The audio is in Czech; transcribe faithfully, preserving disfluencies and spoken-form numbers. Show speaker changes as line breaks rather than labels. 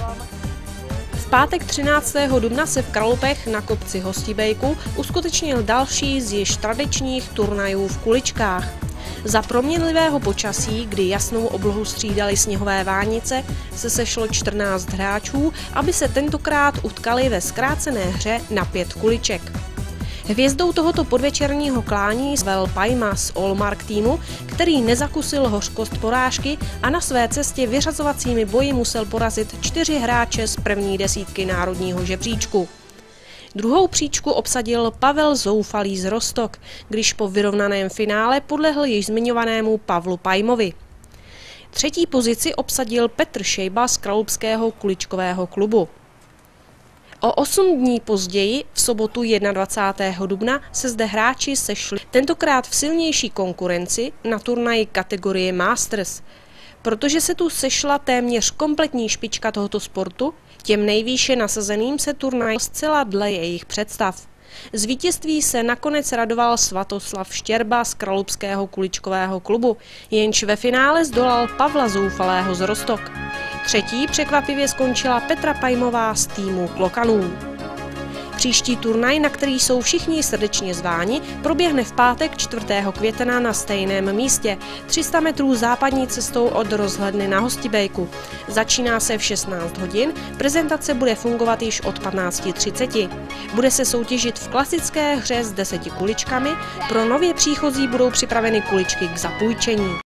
V pátek třináctého dubna se v Kralupech na kopci Hostibejku uskutečnil další z již tradičních turnajů v kuličkách. Za proměnlivého počasí, kdy jasnou oblohu střídaly sněhové vánice, se sešlo čtrnáct hráčů, aby se tentokrát utkali ve zkrácené hře na pět kuliček. Hvězdou tohoto podvečerního klání byl Pajma z Allmark týmu, který nezakusil hořkost porážky a na své cestě vyřazovacími boji musel porazit čtyři hráče z první desítky národního žebříčku. Druhou příčku obsadil Pavel Zoufalý z Roztok, když po vyrovnaném finále podlehl již zmiňovanému Pavlu Pajmovi. Třetí pozici obsadil Petr Šejba z Kralupského kuličkového klubu. O osm dní později, v sobotu dvacátého prvního dubna, se zde hráči sešli, tentokrát v silnější konkurenci na turnaji kategorie Masters. Protože se tu sešla téměř kompletní špička tohoto sportu, těm nejvýše nasazeným se turnaj zcela dle jejich představ. Z vítězství se nakonec radoval Svatoslav Štěrba z Kralupského kuličkového klubu, jenž ve finále zdolal Pavla Zoufalého z Roztok. Třetí překvapivě skončila Petra Pajmová z týmu Klokanů. Příští turnaj, na který jsou všichni srdečně zváni, proběhne v pátek čtvrtého května na stejném místě, tři sta metrů západní cestou od rozhledny na Hostibejku. Začíná se v šestnáct hodin, prezentace bude fungovat již od patnáct třicet. Bude se soutěžit v klasické hře s deseti kuličkami, pro nově příchozí budou připraveny kuličky k zapůjčení.